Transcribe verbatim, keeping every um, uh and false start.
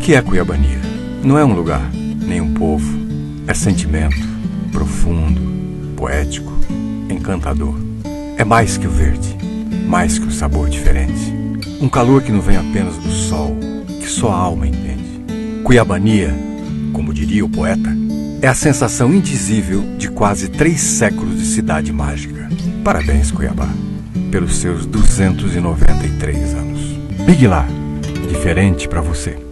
que é Cuiabania? Não é um lugar, nem um povo. É sentimento, profundo, poético, encantador. É mais que o verde, mais que o sabor diferente. Um calor que não vem apenas do sol, que só a alma entende. Cuiabania, como diria o poeta, é a sensação indizível de quase três séculos de cidade mágica. Parabéns, Cuiabá, pelos seus duzentos e noventa e três anos. Big Lar, diferente para você.